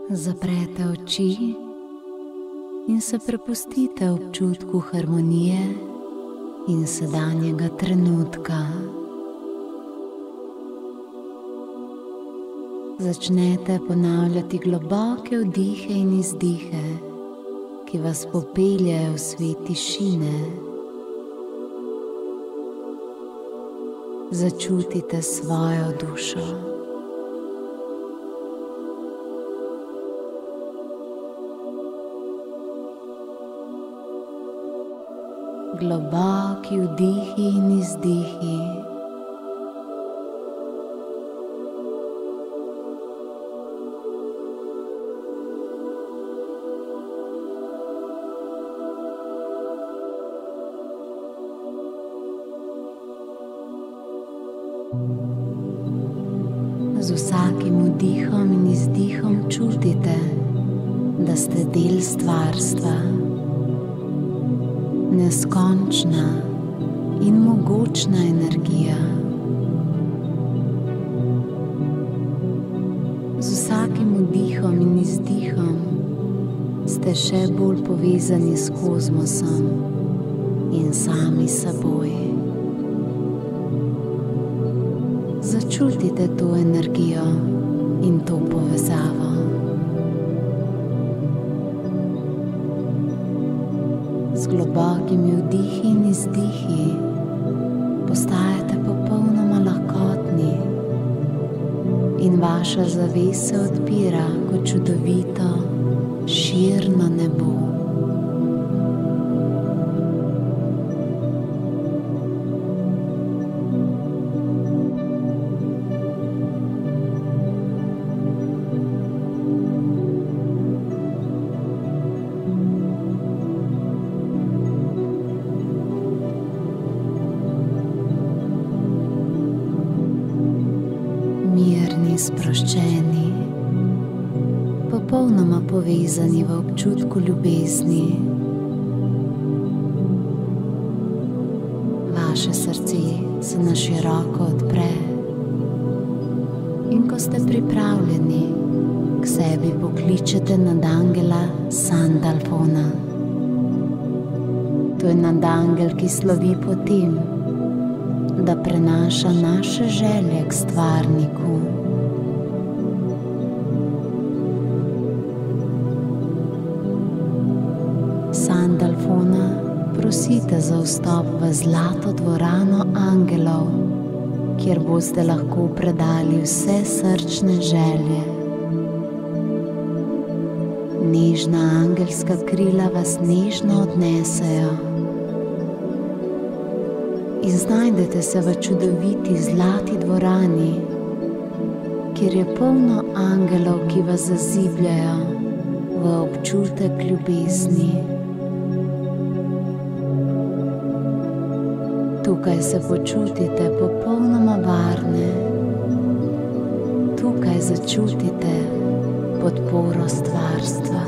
Zaprete oči in se prepustite občutku harmonije in sedanjega trenutka. Začnete ponavljati globoke vdihe in izdihe, ki vas popeljejo v svet tišine. Začutite svojo dušo. Globoki vdihi in izdihi. Z vsakim vdihom in izdihom čutite, da ste del stvarstva, neskončna in mogočna energija. Z vsakim vdihom in izdihom ste še bolj povezani s kozmosom in sami seboj. Začutite to energijo in to povezavo. Z globokimi vdihi in izdihi postajate popolnoma lahkotni in vaša zavest se odpira kot čudovito, širno nebo. Sproščeni, popolnoma povezani v občutku ljubezni. Vaše srce se na široko odpre in ko ste pripravljeni, k sebi pokličete nadangela Sandalfona. To je nadangel, ki slovi po tem, da prenaša naše želje k stvarniku. Sandalfona prosite za vstop v zlato dvorano angelov, kjer boste lahko predali vse srčne želje. Nežna angelska krila vas nežno odnesejo in znajdete se v čudoviti zlati dvorani, kjer je polno angelov, ki vas zazibljajo v občutek ljubezni. Tukaj se počutite popolnoma varne. Tukaj začutite podporo stvarstva.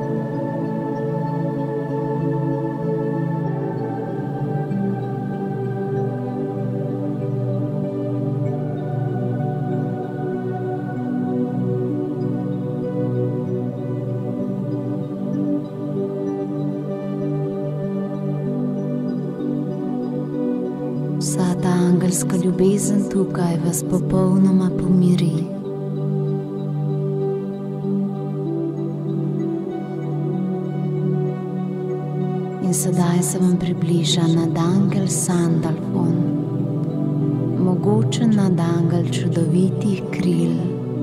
Vsa ta angelska ljubezen tukaj vas popolnoma pomiri. In sedaj se vam približa nadangel Sandalfon, mogočen nadangel čudovitih kril.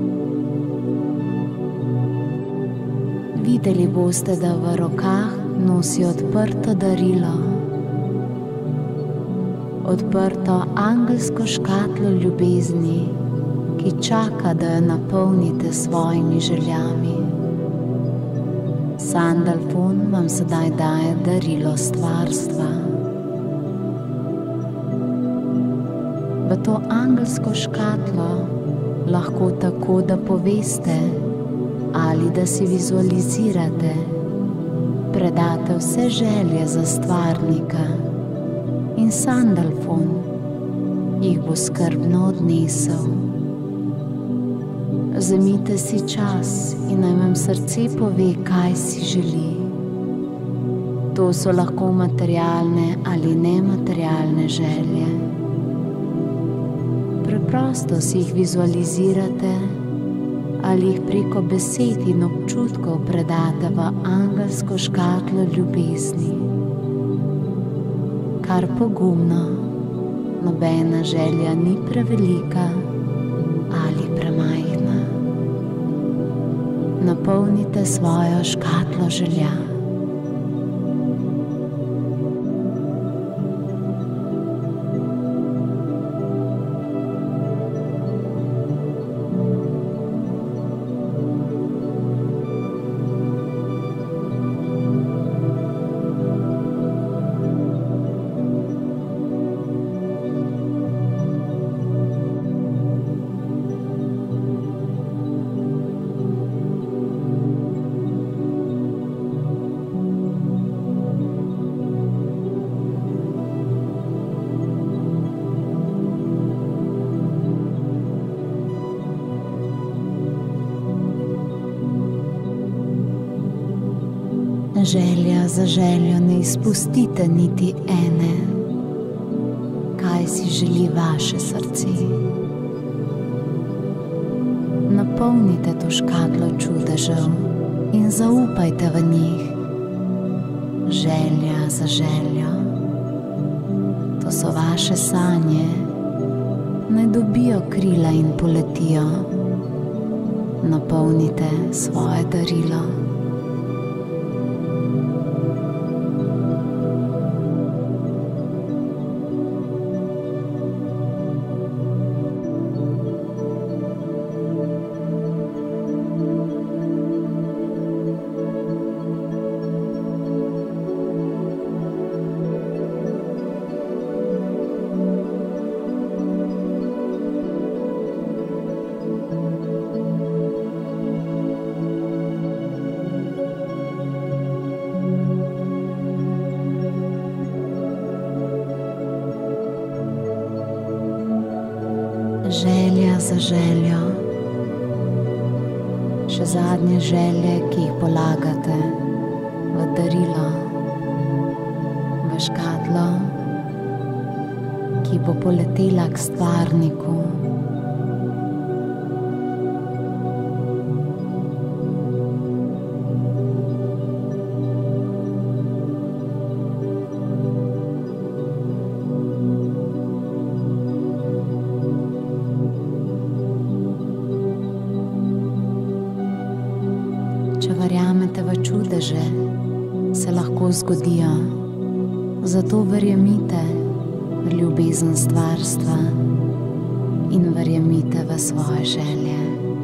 Videli boste, da v rokah nosi odprto darilo, odprto angelsko škatlo ljubezni, ki čaka, da jo napolnite s svojimi željami. Sandalfon vam sedaj daje darilo stvarstva. V to angelsko škatlo lahko tako, da poveste ali da si vizualizirate, predate vse želje za stvarnika in Sandalfon jih bo skrbno odnesel. Vzemite si čas in naj vam srce pove, kaj si želi. To so lahko materialne ali nematerialne želje. Preprosto si jih vizualizirate ali jih preko besed in občutkov predate v angelsko škatlo ljubezni. Kar pogumno, nobena želja ni prevelika ali premajhna. Napolnite svojo škatlo želja. Želja za željo ne izpustite niti ene. Kaj si želi vaše srce? Napolnite to škatlo čudežev in zaupajte v njih. Želja za željo. To so vaše sanje. Naj dobijo krila in poletijo. Napolnite svoje darilo. Želja za željo. Še zadnje želje, ki jih polagate v darilo, v škatlo, ki bo poletela k stvarniku. Če verjamete v čudeže, se lahko zgodijo. Zato verjemite v ljubezen stvarstva in verjemite v svoje želje.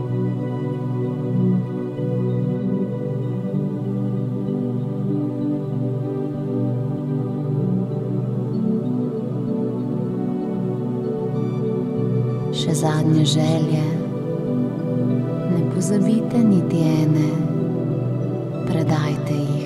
Še zadnje želje. Ne pozabite niti ene. Predajte jih.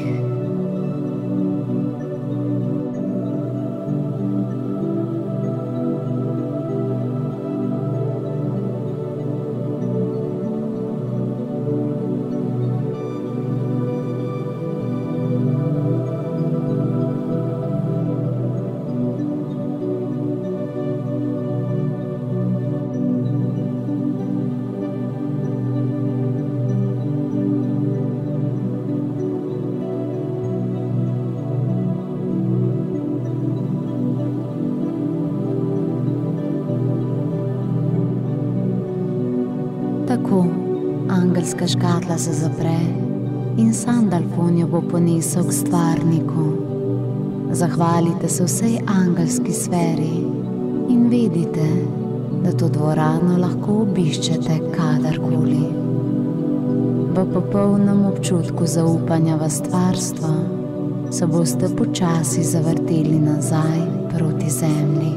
Tako angelska škatla se zapre in Sandalfon jo bo ponesel k stvarniku. Zahvalite se vsej angelski sferi in vedite, da to dvorano lahko obiščete kadarkoli. V popolnem občutku zaupanja v stvarstvo se boste počasi zavrteli nazaj proti zemlji.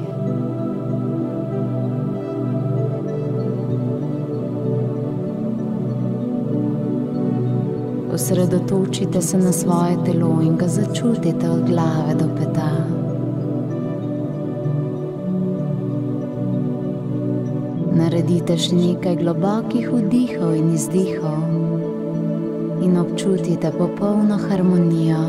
Osredotočite se na svoje telo in ga začutite od glave do peta. Naredite še nekaj globokih vdihov in izdihov in občutite popolno harmonijo.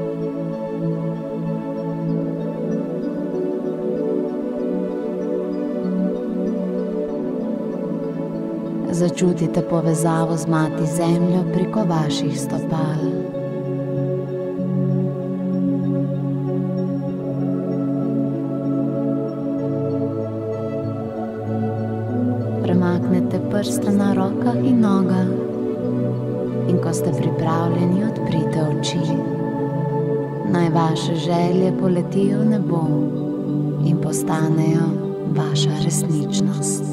Začutite povezavo z Mati Zemljo preko vaših stopal. Premaknete prste na rokah in nogah in ko ste pripravljeni, odprite oči. Naj vaše želje poletijo v nebo in postanejo vaša resničnost.